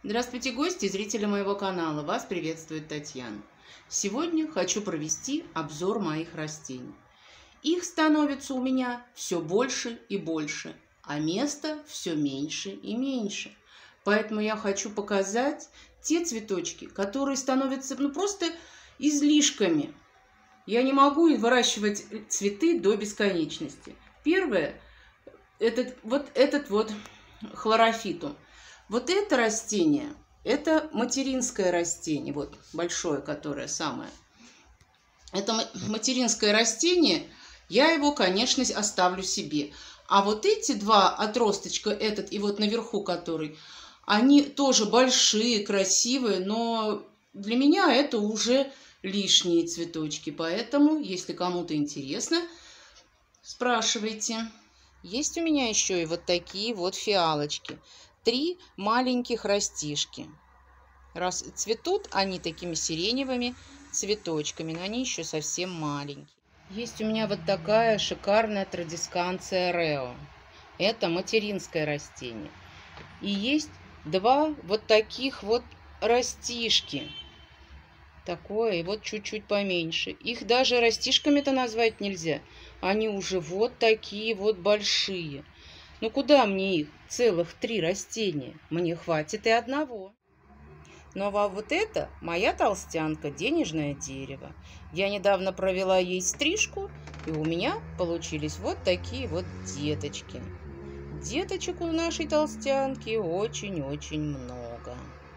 Здравствуйте, гости и зрители моего канала. Вас приветствует Татьяна. Сегодня хочу провести обзор моих растений. Их становится у меня все больше и больше, а места все меньше и меньше. Поэтому я хочу показать те цветочки, которые становятся просто излишками. Я не могу выращивать цветы до бесконечности. Первое, этот хлорофитум. Вот это растение, это материнское растение, вот большое, которое самое. Это материнское растение, я его, конечно, оставлю себе. А вот эти два отросточка, этот и вот наверху который, они тоже большие, красивые, но для меня это уже лишние цветочки. Поэтому, если кому-то интересно, спрашивайте. Есть у меня еще и вот такие вот фиалочки. 3 маленьких растишки. Цветут они такими сиреневыми цветочками, но они еще совсем маленькие. Есть у меня вот такая шикарная традисканция Рео. Это материнское растение. И есть 2 вот таких вот растишки. Такое и вот чуть-чуть поменьше. Их даже растишками-то назвать нельзя. Они уже вот такие вот большие. Ну куда мне их? Целых 3 растения. Мне хватит и одного. Ну а вот это моя толстянка, денежное дерево. Я недавно провела ей стрижку, и у меня получились вот такие вот деточки. Деточек у нашей толстянки очень-очень много.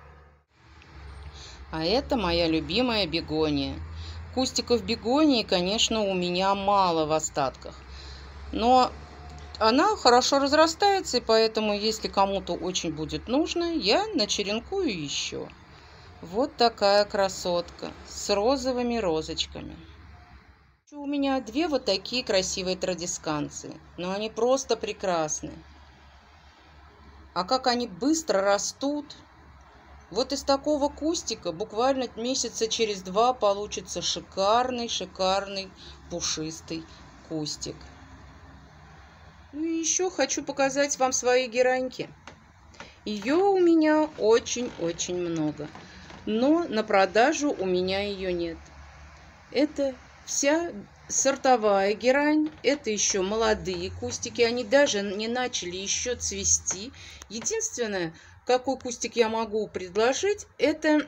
А это моя любимая бегония. Кустиков бегонии, конечно, у меня мало в остатках. Но она хорошо разрастается, и поэтому, если кому-то очень будет нужно, я начеренкую еще. Вот такая красотка с розовыми розочками. У меня 2 вот такие красивые традисканции, но они просто прекрасны. А как они быстро растут! Вот из такого кустика буквально месяца через 2 получится шикарный пушистый кустик. Ну и еще хочу показать вам свои гераньки. Ее у меня очень-очень много, но на продажу у меня ее нет. Это вся сортовая герань, это еще молодые кустики, они даже не начали еще цвести. Единственное, какой кустик я могу предложить, это,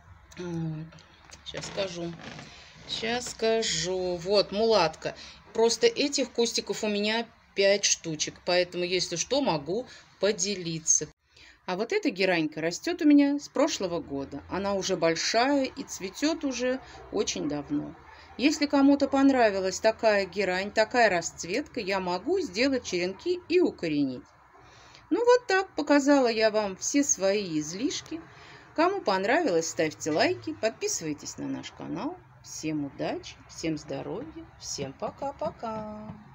сейчас скажу, вот мулатка. Просто этих кустиков у меня 5 штучек, поэтому, если что, могу поделиться. А вот эта геранька растет у меня с прошлого года. Она уже большая и цветет уже очень давно. Если кому-то понравилась такая герань, такая расцветка, я могу сделать черенки и укоренить. Ну вот так показала я вам все свои излишки. Кому понравилось, ставьте лайки, подписывайтесь на наш канал. Всем удачи, всем здоровья, всем пока-пока.